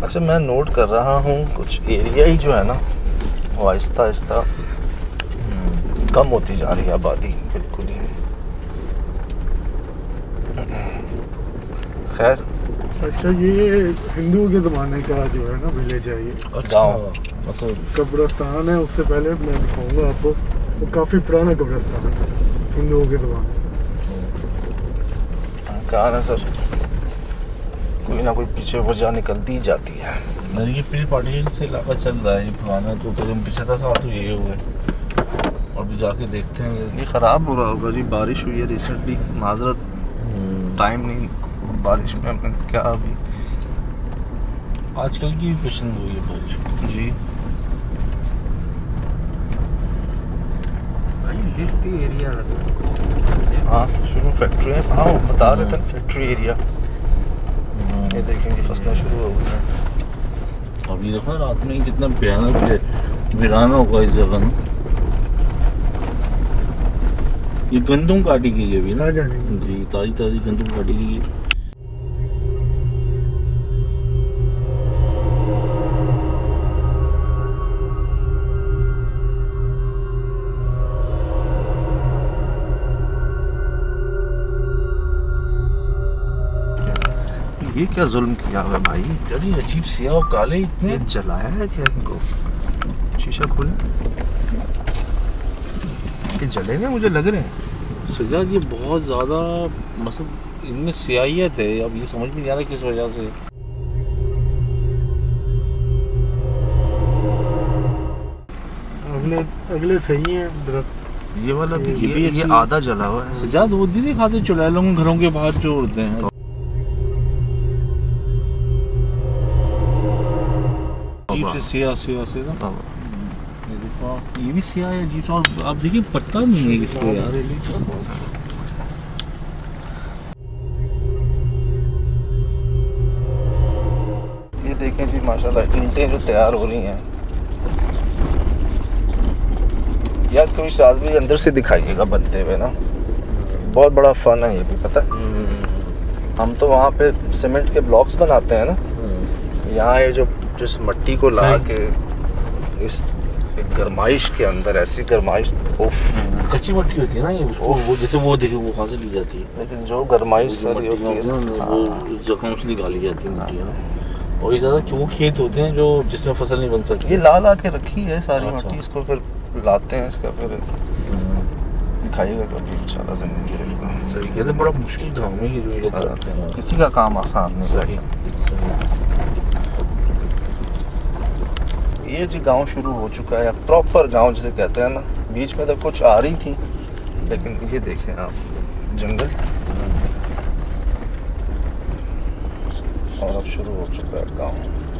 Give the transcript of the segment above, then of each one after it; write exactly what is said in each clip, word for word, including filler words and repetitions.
अच्छा, मैं नोट कर रहा हूँ कुछ एरिया ही जो है ना वो आहिस्ता आहिस्ता कम होती जा रही है आबादी, बिल्कुल ही। खैर, अच्छा, ये हिंदुओं के ज़माने का जो है ना विलेज है ये गाँव, मतलब कब्रिस्तान है। उससे पहले मैं दिखाऊंगा आपको, वो काफ़ी पुराना कब्रिस्तान है हिंदुओं के ज़माने। कहा ना सर, कोई ना कोई पीछे वजह निकलती जाती है। ये प्री पार्टीशन से इलाका चल रहा है, ये पुराना तो तकरीबन पिछहत्तर साल तो ये हुए। और भी जाके देखते हैं। ये ख़राब हो रहा होगा जी, बारिश हुई है रिसेंटली, माजरत टाइम नहीं बारिश में हमने क्या अभी आजकल की पसंद हुई है बारिश जी। एरिया हाँ, शुरू में फैक्ट्री है। हाँ, वो बता रहे थे फैक्ट्री एरिया। ये देखेंगे फसलें शुरू हो गई हैं। अभी देखो रात में कितना भयानक वीराना होगा इस जगह में। ये गंदम काटी गई है अभी ना जी, ताजी ताजी गंदम काटी गई है। ये क्या जुल्म किया हुआ है भाई? यार ये अजीब सियाह और काले इतने। ये जलाया है क्या इनको? शीशा खोले, ये जले हुए मुझे लग रहे हैं। सजाद ये बहुत ज़्यादा मतलब इनमें सियाहियत है, अब ये समझ में नहीं आ रहा किस वजह से। अगले अगले सही है दरख्त। ये वाला भी, ये, ये, ये आधा जला हुआ है। सजाद वो दीदी खाते चुड़ैलों के घरों के बाहर जो उड़ते हैं। अजीब से सियाह सियाह से ना, ये देखो आप, ये भी सियाह है अजीब सा। और आप देखिए पता नहीं है किसको यार। ये देखें जी माशाल्लाह ईंटें जो तैयार हो रही हैं। यार कभी शायद भी अंदर से दिखाइएगा बनते हुए ना, बहुत बड़ा फन है ये भी, पता है। हम तो वहाँ पे सीमेंट के ब्लॉक्स बनाते हैं ना, यहाँ ये जो जिस मिट्टी को ला के इस गरमाइश के अंदर, ऐसी गरमाइश, कच्ची मिट्टी होती है ना ये, उसको वो जैसे वो देखिए वो कहाँ से ली जाती है, लेकिन जो गरमाइश सारी होती है ना वो जगहों से निकाली जाती है मिट्टी ना। और ये ज़्यादा क्यों खेत होते हैं जो जिसमें फसल नहीं बन सकती। ये ला ला के रखी है सारी मिट्टी, इसको फिर लाते हैं, इसका फिर दिखाइएगा कभी इंशाल्लाह ज़िंदगी में। सही कहते हैं, बड़ा मुश्किल काम है ये जो लोग कराते हैं। किसी का काम आसान नहीं। ये जी गांव शुरू हो चुका है, प्रॉपर गांव जिसे कहते हैं ना। बीच में तो कुछ आ रही थी, लेकिन ये देखें आप, जंगल और अब शुरू हो चुका है गांव।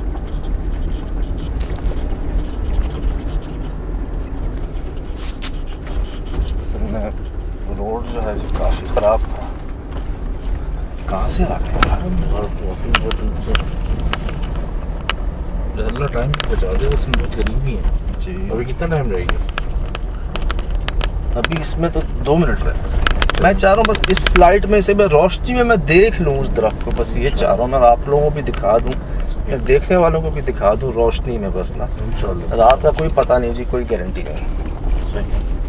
असल में रोड जो है जो काफ़ी ख़राब था। कहाँ से आ रहे हैं? अल्लाह टाइम बचा दे, उसमें बहुत करीब ही है जी। अभी कितना टाइम रहेगी? अभी इसमें तो दो मिनट रहे। मैं चाह रहा हूँ बस इस लाइट में से मैं रोशनी में मैं देख लूँ उस दरख्त को, बस ये चाह रहा हूँ मैं आप लोगों को भी दिखा दूँ, मैं देखने वालों को भी दिखा दूँ रोशनी में बस ना। रात का कोई पता नहीं जी, कोई गारंटी नहीं।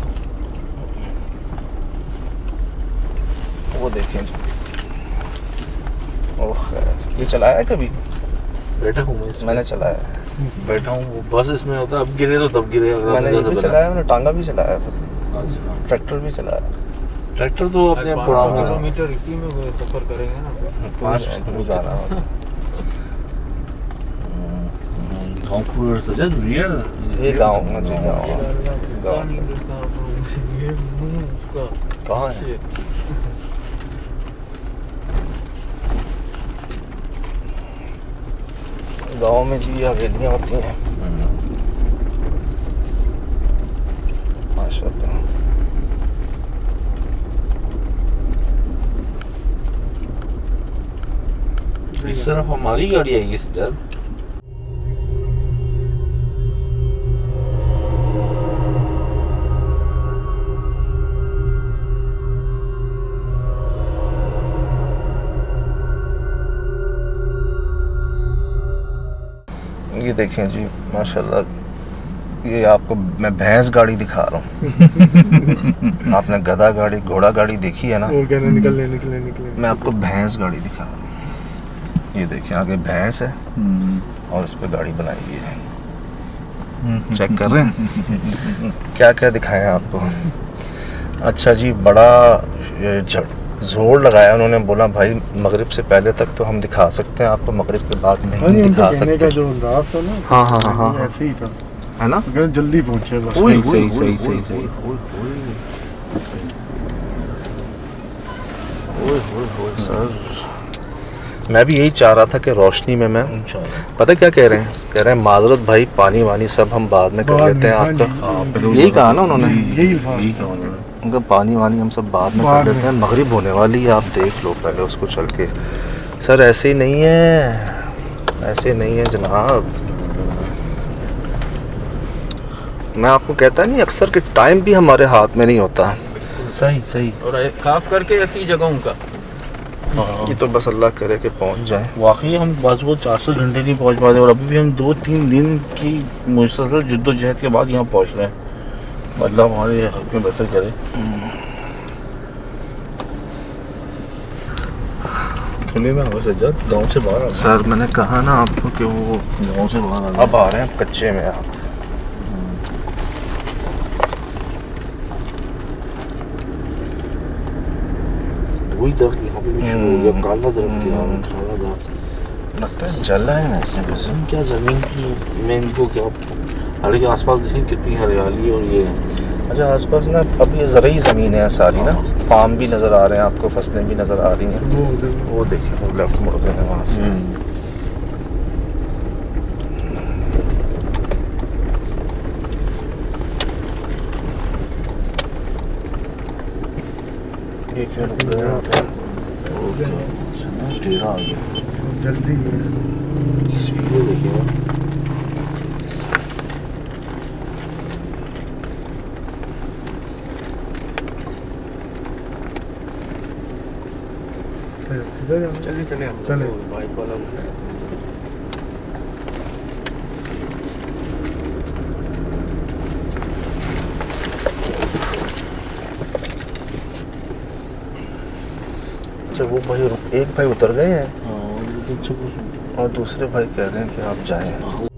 वो देखें जी, ओह ये चलाया है कभी? बैठा हूँ मैं, मैंने चलाया है, बैठा हूँ बस इसमें होता है। अब गिरे तो तब गिरे। मैंने ये भी चलाया, मैंने टांगा भी चलाया, ट्रैक्टर भी चलाया। ट्रैक्टर तो अपने पुराना किलोमीटर इसी में सफर करेंगे ना, पाँच जाना है। गाँव पूरा सजा रियल ये गाँव मुझे गाँव कहाँ है? गाँव में जी हवेलियाँ होती हैं माशाल्लाह। इस तरफ हमारी गाड़ी आएगी सजाद। ये देखें जी माशाल्लाह, ये आपको मैं भैंस गाड़ी दिखा रहा हूँ। आपने गधा गाड़ी घोड़ा गाड़ी देखी है ना, वो कहना निकलने निकले निकले मैं आपको भैंस गाड़ी दिखा रहा हूँ। ये देखें आगे भैंस है और इस पर गाड़ी बनाई हुई है। चेक कर रहे हैं क्या क्या दिखाएं आपको। अच्छा जी, बड़ा जोर लगाया उन्होंने, बोला भाई मगरिब से पहले तक तो हम दिखा सकते हैं आपको, मगरिब के बाद हाँ नहीं जी, दिखा उनके कहने का सकते। जो अंदाज था ना, हाँ हाँ हाँ हाँ ऐसे ही था, है ना। अगर जल्दी पहुंचे बस। सही सही सही सही सही। सर मैं भी यही चाह रहा था कि रोशनी में मैं, पता क्या कह रहे हैं, कह रहे हैं माजरत भाई पानी वानी सब हम बाद में कर बाद लेते हैं में, हाँ आपका। जी, यही कहा ना उन्होंने, यही था। यही कहा उन्होंने। उनका पानी वानी हम सब बाद में बाद कर लेते हैं, मगरिब होने वाली है, आप देख लो पहले उसको चल के। सर ऐसे ही नहीं है, ऐसे नहीं है जनाब। मैं आपको कहता नहीं अक्सर कि टाइम भी हमारे हाथ में नहीं होता। सही सही। और खास करके ऐसी जगहों का ये तो बस अल्लाह करे कि पहुंच जाए। वाकई हम बाजू चार सौ घंटे नहीं पहुंच पाते और अभी भी हम दो तीन दिन की मुसलसल जद्दोजहद के बाद यहाँ पहुंच रहे हैं। अल्लाह हमारे हक में बेहतर करे। खुले में हवा सज्जाद गाँव से बाहर आ गए। सर मैंने कहा ना आपको कि वो गाँव से बाहर आ गए। अब आ रहे हैं कच्चे में आप। वही दर्द यहाँ पे भी शुरू हो गया, काला दर्द यहाँ पे, काला दर्द। लगता है जल रहे हैं। हम क्या ज़मीन की, मैं इनको क्या, हालांकि आसपास देखिए कितनी हरियाली और ये। अच्छा आसपास ना अब ये ज़रूरी ज़मीन है सारी ना, फार्म भी नज़र आ रहे हैं आपको, फसलें भी नज़र आ रही हैं। वो उधर वो देखिए वो लेफ्ट मुड़ गए हैं वहाँ से। ये क्या रुक गए यहाँ पे? डेरा आ गया। जल्दी है। स्पीड देखिए। सीधा जाना। चलिए चलिए हम चले। बाइक वाला अच्छा वो भाई एक भाई उतर गए हैं हाँ, और दूसरे भाई कह रहे हैं कि आप जाएं।